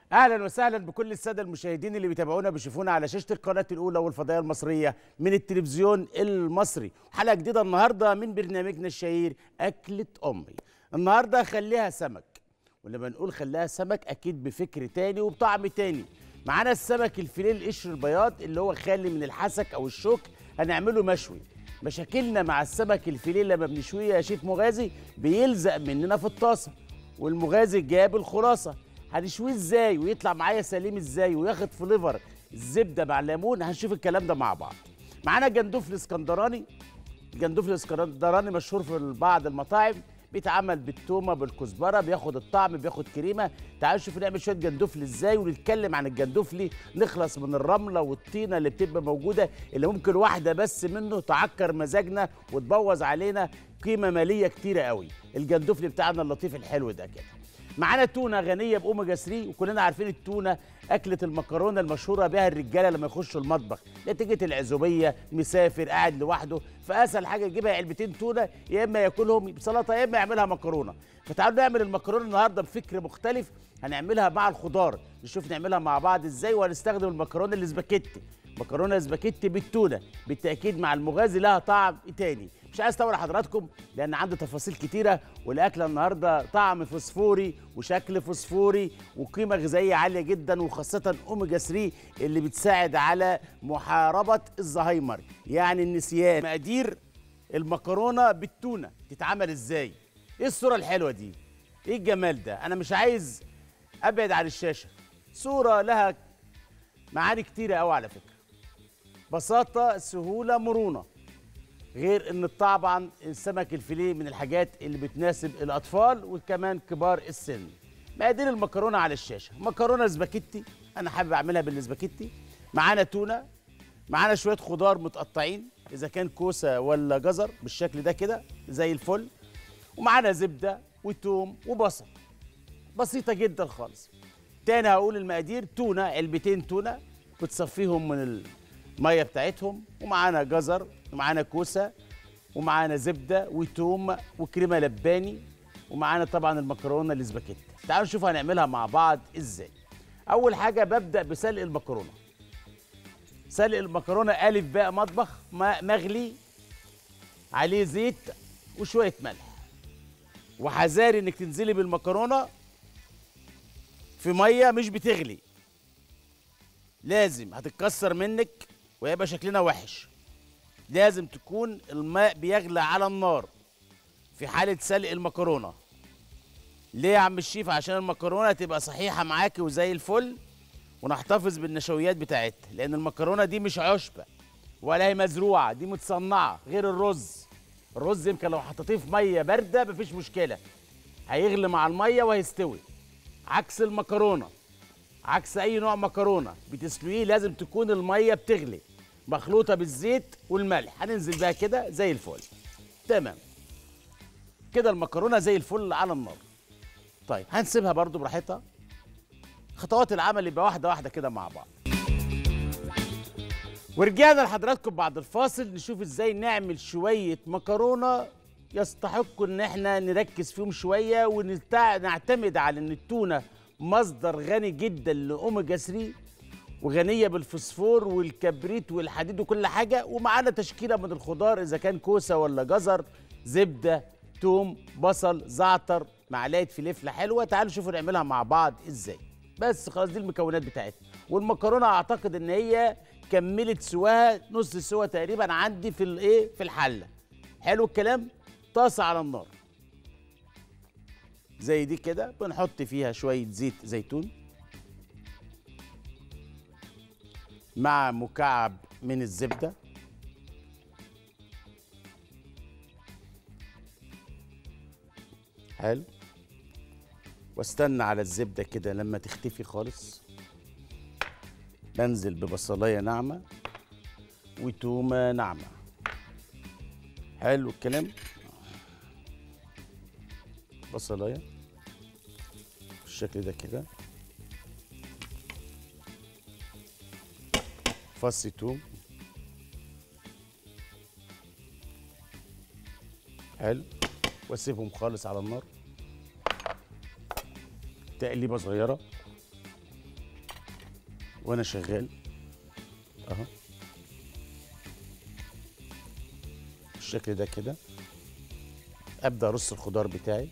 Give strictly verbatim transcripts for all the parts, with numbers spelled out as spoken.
اهلا وسهلا بكل الساده المشاهدين اللي بيتابعونا بيشوفونا على شاشه القناه الاولى والفضائيه المصريه من التلفزيون المصري. حلقه جديده النهارده من برنامجنا الشهير اكله امي. النهارده خليها سمك، ولما نقول خليها سمك اكيد بفكر تاني وبطعم تاني. معانا السمك الفيليه القشر البياض اللي هو خالي من الحسك او الشوك، هنعمله مشوي. مشاكلنا مع السمك الفيليه لما بنشويه يا شيف مغازي بيلزق مننا في الطاسه، والمغازي جاب الخلاصه. هنشويه ازاي ويطلع معايا سليم ازاي وياخد فليفر الزبده مع الليمون؟ هنشوف الكلام ده مع بعض. معانا جندوفلي اسكندراني. الجندوفلي الاسكندراني مشهور في بعض المطاعم، بيتعمل بالتومه بالكزبره، بياخد الطعم بياخد كريمه. تعالوا نشوف نعمل شويه جندوفلي ازاي، ونتكلم عن الجندوفلي نخلص من الرمله والطينه اللي بتبقى موجوده، اللي ممكن واحده بس منه تعكر مزاجنا وتبوظ علينا قيمه ماليه كتيره قوي. الجندوفلي بتاعنا اللطيف الحلو ده كده. معانا تونه غنيه باوميجا ثلاثة، وكلنا عارفين التونه اكله المكرونه المشهوره بها الرجاله لما يخشوا المطبخ نتيجه العزوبيه، مسافر قاعد لوحده، فاسهل حاجه يجيبها علبتين تونه، يا اما ياكلهم بسلطه يا اما يعملها مكرونه. فتعالوا نعمل المكرونه النهارده بفكر مختلف، هنعملها مع الخضار. نشوف نعملها مع بعض ازاي، وهنستخدم المكرونه الاسباجيتي. مكرونه اسباجيتي بالتونه بالتاكيد مع المغازي لها طعم تاني. مش عايز اطول حضراتكم لان عندي تفاصيل كتيره، والاكله النهارده طعم فوسفوري وشكل فوسفوري وقيمه غذائيه عاليه جدا، وخاصه اوميجا ثلاثة اللي بتساعد على محاربه الزهايمر يعني النسيان. مقادير المكرونه بالتونه تتعمل ازاي؟ ايه الصوره الحلوه دي؟ ايه الجمال ده؟ انا مش عايز ابعد عن الشاشه. صوره لها معاني كتيره قوي على فكره. بساطه، سهوله، مرونه. غير ان طبعا السمك الفيليه من الحاجات اللي بتناسب الاطفال وكمان كبار السن. مقادير المكرونه على الشاشه. مكرونه سباكيتي، انا حابب اعملها بالسباكيتي. معانا تونه، معانا شويه خضار متقطعين اذا كان كوسه ولا جزر بالشكل ده كده زي الفل، ومعانا زبده وتوم وبصل. بسيطه جدا خالص. تاني هقول المقادير: تونه، علبتين تونه بتصفيهم من الميه بتاعتهم، ومعانا جزر، ومعانا كوسه، ومعانا زبده وتوم وكريمه لباني، ومعانا طبعا المكرونه الاسباجيتي. تعالوا نشوف هنعملها مع بعض ازاي. اول حاجه ببدا بسلق المكرونه. سلق المكرونه الف باء مطبخ، ماء مغلي عليه زيت وشويه ملح، وحذاري انك تنزلي بالمكرونه في ميه مش بتغلي، لازم هتتكسر منك ويبقى شكلنا وحش. لازم تكون الماء بيغلى على النار في حالة سلق المكرونة. ليه يا عم الشيف؟ عشان المكرونة تبقى صحيحة معاكي وزي الفل، ونحتفظ بالنشويات بتاعتها، لأن المكرونة دي مش عشبة ولا هي مزروعة، دي متصنعة غير الرز. الرز يمكن لو حطيتيه في مية باردة مفيش مشكلة، هيغلي مع المية وهيستوي. عكس المكرونة، عكس أي نوع مكرونة بتسلقيه لازم تكون المية بتغلي مخلوطه بالزيت والملح. هننزل بيها كده زي الفل. تمام كده المكرونه زي الفل على النار. طيب هنسيبها برضو براحتها. خطوات العمل يبقى واحده واحده كده مع بعض. ورجعنا لحضراتكم بعد الفاصل نشوف ازاي نعمل شويه مكرونه يستحقوا ان احنا نركز فيهم شويه، ونعتمد على ان التونه مصدر غني جدا لاوميجا ثلاثة، وغنيه بالفوسفور والكبريت والحديد وكل حاجه. ومعانا تشكيله من الخضار اذا كان كوسه ولا جزر، زبده، توم، بصل، زعتر، معلقه فلفله حلوه. تعالوا شوفوا نعملها مع بعض ازاي. بس خلاص دي المكونات بتاعتها. والمكرونه اعتقد ان هي كملت سواها نص سوا تقريبا عندي في الايه في الحله. حلو الكلام. طاسه على النار زي دي كده، بنحط فيها شويه زيت زيتون مع مكعب من الزبدة، حلو. واستنى على الزبدة كده لما تختفي خالص. بنزل ببصلاية ناعمة وتومة ناعمة. حلو الكلام. بصلاية بالشكل ده كده، فص توم، حلو. واسيبهم خالص على النار تقليبه صغيره. وانا شغال اهو بالشكل ده كده. ابدا ارص الخضار بتاعي.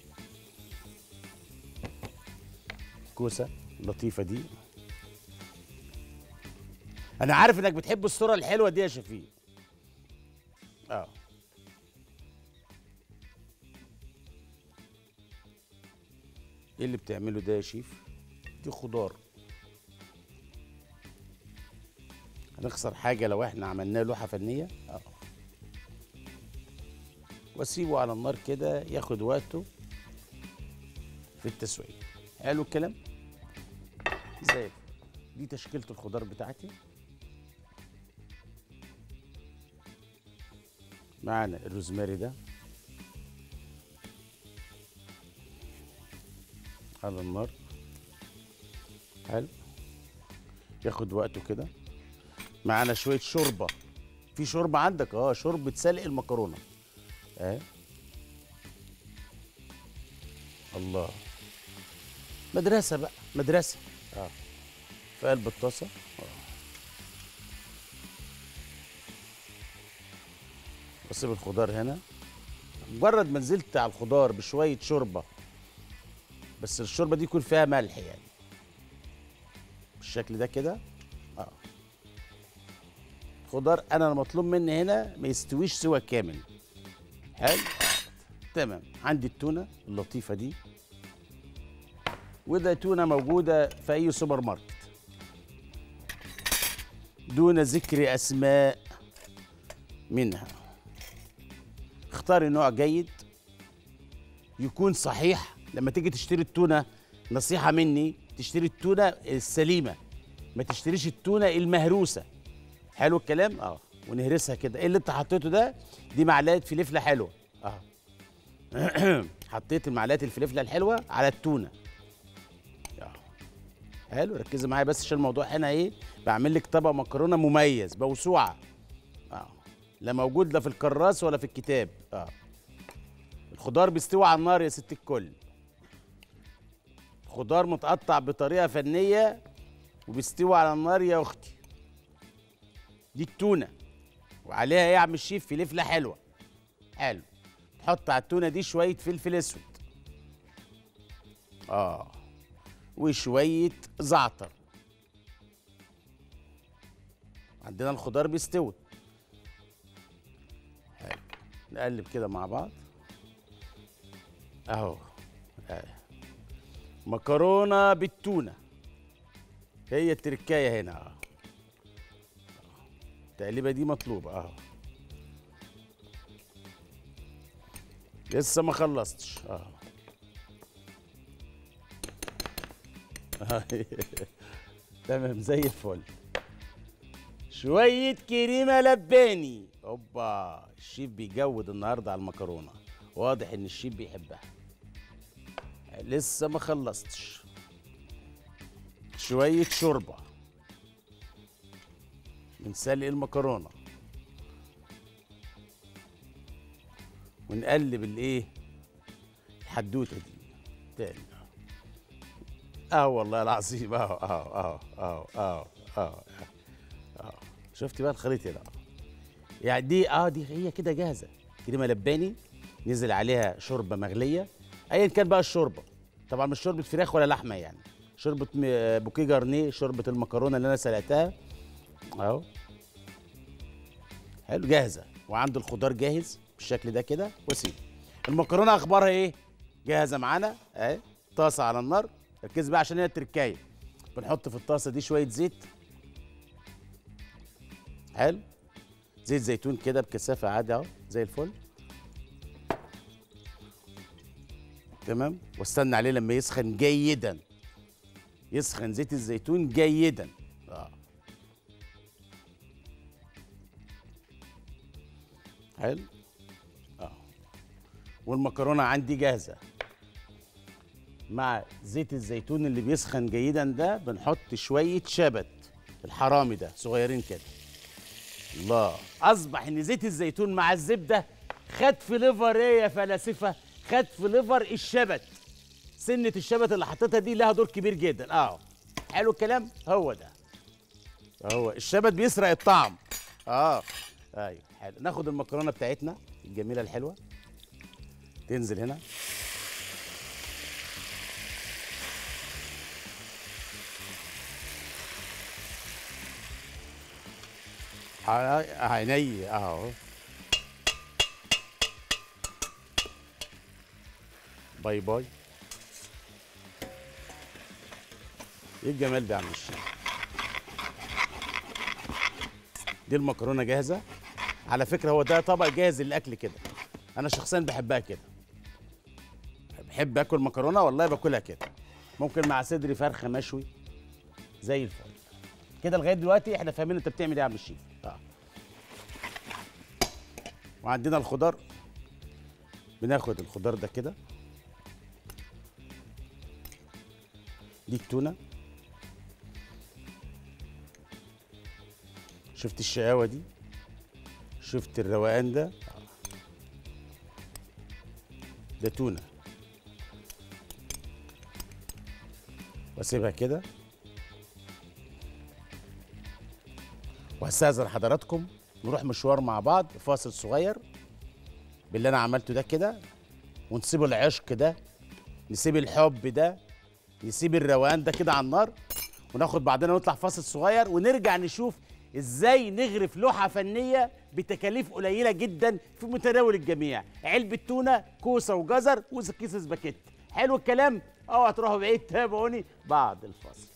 الكوسه اللطيفه دي، انا عارف انك بتحب الصوره الحلوه دي يا شفيق. اه ايه اللي بتعمله ده يا شيف؟ دي خضار. هنخسر حاجه لو احنا عملناه لوحه فنيه؟ اه واسيبه على النار كده ياخد وقته في التسويه. حلو الكلام. زي الفل. دي تشكيله الخضار بتاعتي. معانا الروزماري ده على النار. حلو ياخد وقته كده. معانا شويه شوربه. في شوربه عندك؟ اه شوربه سلق المكرونه اهي. الله، مدرسه بقى مدرسه. اه في قلب الطاسه. اه واسيب الخضار هنا. مجرد ما نزلت على الخضار بشويه شوربه، بس الشوربه دي يكون فيها ملح يعني بالشكل ده كده. اه الخضار انا المطلوب مني هنا ما يستويش سوا كامل. حلو. آه. تمام. عندي التونه اللطيفه دي، وده تونه موجوده في اي سوبر ماركت دون ذكر اسماء منها. اختاري نوع جيد يكون صحيح. لما تيجي تشتري التونه، نصيحه مني، تشتري التونه السليمه، ما تشتريش التونه المهروسه. حلو الكلام. اه ونهرسها كده. ايه اللي انت حطيته ده؟ دي معلقه فلفله حلوه. اه حطيت المعلقه الفلفله الحلوه على التونه. اه حلو. ركزي معايا بس عشان الموضوع هنا ايه، بعمل لك طبق مكرونه مميز موسوعه. اه لا موجود لا في الكراس ولا في الكتاب. اه الخضار بيستوي على النار يا ست الكل. خضار متقطع بطريقه فنيه وبيستوي على النار يا اختي. دي التونه وعليها ايه يا عم الشيف؟ فلفله حلوه. حلو. تحط على التونه دي شويه فلفل اسود اه وشويه زعتر. عندنا الخضار بيستوي. حلو. نقلب كده مع بعض اهو. آه. مكرونه بالتونه هي التركايه هنا. اه التقليبه دي مطلوبه اهو. لسه ما خلصتش. اه تمام زي الفل. شويه كريمه لباني. اوبا، الشيف بيجود النهارده على المكرونه. واضح ان الشيف بيحبها. لسه ما خلصتش. شويه شوربه من سلق المكرونه. ونقلب الايه الحدوته دي تاني. اه والله العظيم. اه اه اه اه اه اه شفتي بقى الخليط هنا؟ يعني دي اه دي هي كده جاهزه. كريمه لباني نزل عليها شوربه مغليه، ايا كان بقى الشوربه. طبعا مش شوربه فراخ ولا لحمه يعني، شوربه بوكيه جارنيه، شوربه المكرونه اللي انا سلقتها اهو. حلو جاهزه. وعند الخضار جاهز بالشكل ده كده. واسيب المكرونه. اخبارها ايه؟ جاهزه معانا اهي. طاسه على النار. ركز بقى عشان هي التركايه. بنحط في الطاسه دي شويه زيت. حلو. زيت زيتون كده بكثافه عادي اهو زي الفل. تمام. واستنى عليه لما يسخن جيدا. يسخن زيت الزيتون جيدا. اه حلو. اه والمكرونه عندي جاهزه. مع زيت الزيتون اللي بيسخن جيدا ده بنحط شويه شبت الحرامي ده صغيرين كده. الله، اصبح ان زيت الزيتون مع الزبده خد فليفر ايه يا فلاسفه؟ خد فليفر الشبت. سنه الشبت اللي حطيتها دي لها دور كبير جدا. اه حلو الكلام. هو ده اهو الشبت بيسرق الطعم. اه ايوه حلو. ناخد المكرونه بتاعتنا الجميله الحلوه، تنزل هنا. ع- عيني اهو. باي باي. ايه الجمال ده يا عم الشيخ؟ دي المكرونه جاهزه. على فكره هو ده طبق جاهز للاكل كده. انا شخصيا بحبها كده، بحب اكل مكرونه والله باكلها كده، ممكن مع صدر فرخه مشوي زي الفل كده. لغايه دلوقتي احنا فاهمين انت بتعمل ايه يا عم الشيخ. اه وعندنا الخضار، بناخد الخضار ده كده. دي التونه، شفت الشقاوه دي، شفت الروقان ده. ده تونه، واسيبها كده. وهستأذن حضراتكم نروح مشوار مع بعض، فاصل صغير باللي انا عملته ده كده، ونسيب العشق ده، نسيب الحب ده، نسيب الروقان ده كده على النار، وناخد بعضنا ونطلع فاصل صغير، ونرجع نشوف ازاي نغرف لوحه فنيه بتكاليف قليله جدا في متناول الجميع. علبه تونه، كوسه وجزر وكيس سباكيتي. حلو الكلام؟ اوعى تروحوا بعيد، تابعوني بعد الفاصل.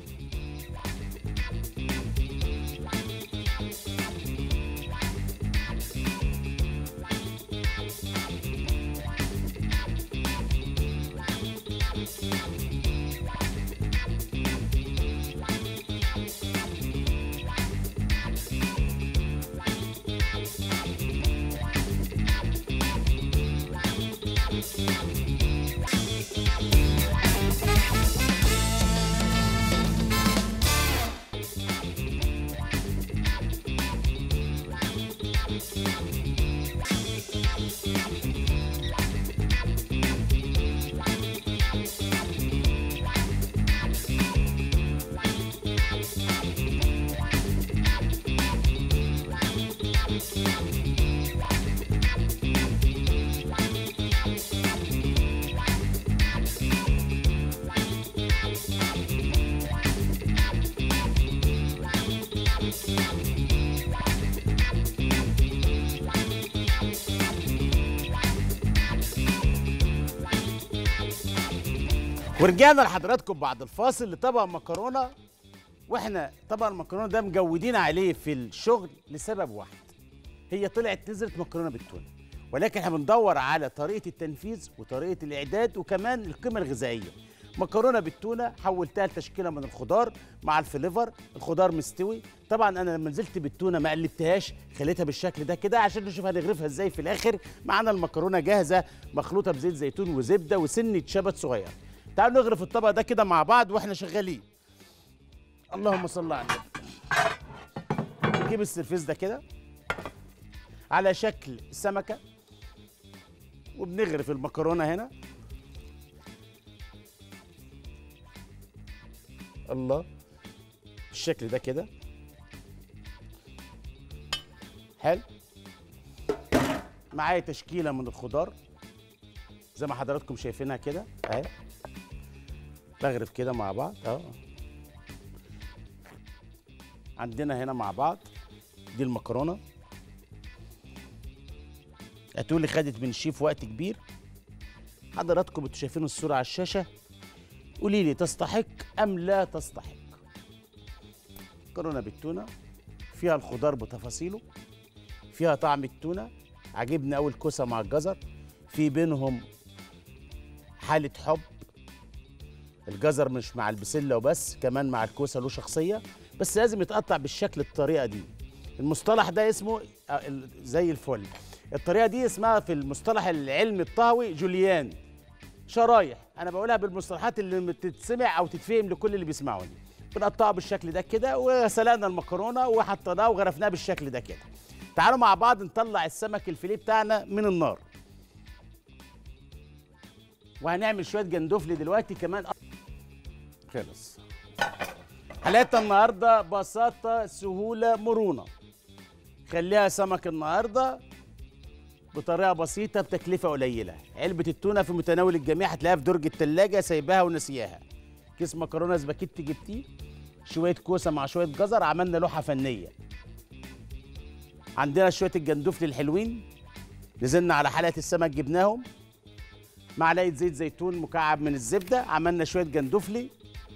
ورجعنا لحضراتكم بعد الفاصل لطبق مكرونه. واحنا طبق المكرونه ده مجودين عليه في الشغل لسبب واحد، هي طلعت نزلت مكرونه بالتونه، ولكن احنا بندور على طريقه التنفيذ وطريقه الاعداد وكمان القيمه الغذائيه. مكرونه بالتونه حولتها لتشكيله من الخضار مع الفليفر، الخضار مستوي. طبعا انا لما نزلت بالتونه ما قلبتهاش، خليتها بالشكل ده كده عشان نشوف هنغرفها ازاي في الاخر. معانا المكرونه جاهزه مخلوطه بزيت زيتون وزبده وسنه شبت صغير. تعالوا نغرف الطبق ده كده مع بعض واحنا شغالين. اللهم صل على النبي. نجيب السرفيس ده كده على شكل سمكه، وبنغرف المكرونه هنا. الله، بالشكل ده كده حلو. معايا تشكيله من الخضار زي ما حضراتكم شايفينها كده اهي، بغرف كده مع بعض اهو. عندنا هنا مع بعض دي المكرونه، هتقولي خدت من الشيف وقت كبير. حضراتكم انتوا شايفين الصوره على الشاشه، قولي لي تستحق ام لا تستحق. مكرونه بالتونه فيها الخضار بتفاصيله، فيها طعم التونه، عجبني قوي الكوسه مع الجزر، في بينهم حاله حب. الجزر مش مع البسله وبس، كمان مع الكوسه له شخصيه، بس لازم يتقطع بالشكل الطريقه دي. المصطلح ده اسمه زي الفل. الطريقه دي اسمها في المصطلح العلمي الطهوي جوليان، شرايح. انا بقولها بالمصطلحات اللي تتسمع او تتفهم لكل اللي بيسمعوني. بنقطعه بالشكل ده كده، وسلقنا المكرونه وحطيناه وغرفناه بالشكل ده كده. تعالوا مع بعض نطلع السمك الفيليه بتاعنا من النار، وهنعمل شويه جندوفلي دلوقتي كمان. خلص. حلقتنا النهارده بساطه سهوله مرونه. خليها سمك النهارده بطريقه بسيطه بتكلفه قليله. علبه التونه في متناول الجميع، هتلاقيها في درج التلاجة سايباها ونسياها. كيس مكرونه سباكيتي جبتيه، شويه كوسه مع شويه جزر، عملنا لوحه فنيه. عندنا شويه الجندفلي الحلوين، نزلنا على حلقه السمك جبناهم. معلقه زيت زيتون مكعب من الزبده، عملنا شويه جندفلي.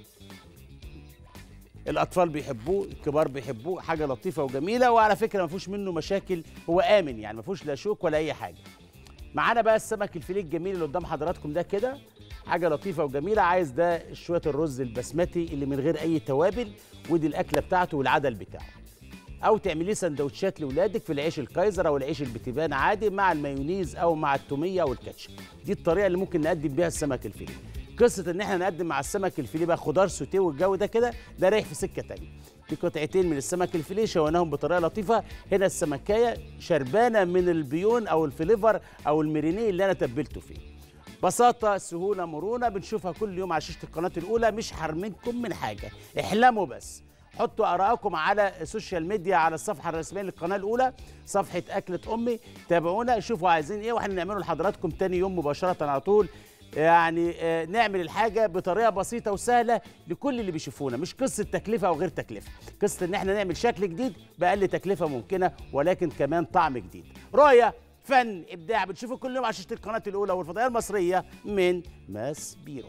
الاطفال بيحبوه، الكبار بيحبوه، حاجه لطيفه وجميله، وعلى فكره ما فيهوش منه مشاكل، هو امن يعني، ما فيهوش لا شوك ولا اي حاجه. معانا بقى السمك الفيليه الجميل اللي قدام حضراتكم ده كده، حاجه لطيفه وجميله. عايز ده شويه الرز البسمتي اللي من غير اي توابل، ودي الاكله بتاعته والعدل بتاعه. او تعمليه سندوتشات لاولادك في العيش الكايزر او العيش البتيفان عادي مع المايونيز او مع التوميه او الكاتشب. دي الطريقه اللي ممكن نقدم بيها السمك الفيليه. قصه ان احنا نقدم مع السمك الفيليه بقى خضار سوتيه والجو ده كده، ده رايح في سكه تانيه. دي قطعتين من السمك الفيليه شويناهم بطريقه لطيفه. هنا السمكايه شربانه من البيون او الفليفر او المرينيه اللي انا تبلته فيه. بساطه سهوله مرونه بنشوفها كل يوم على شاشه القناه الاولى. مش حرمنكم من حاجه، احلموا بس. حطوا ارائكم على السوشيال ميديا، على الصفحه الرسميه للقناه الاولى، صفحه اكله امي. تابعونا شوفوا عايزين ايه واحنا نعمله لحضراتكم تاني يوم مباشره على طول. يعني آه نعمل الحاجه بطريقه بسيطه وسهله لكل اللي بيشوفونا. مش قصه تكلفه او غير تكلفه، قصه ان احنا نعمل شكل جديد باقل تكلفه ممكنه، ولكن كمان طعم جديد. رؤيه، فن، ابداع، بتشوفوا كل يوم على شاشه القناه الاولى والفضائيه المصريه من ماس بيرو.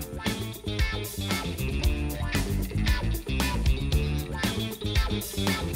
Thank you.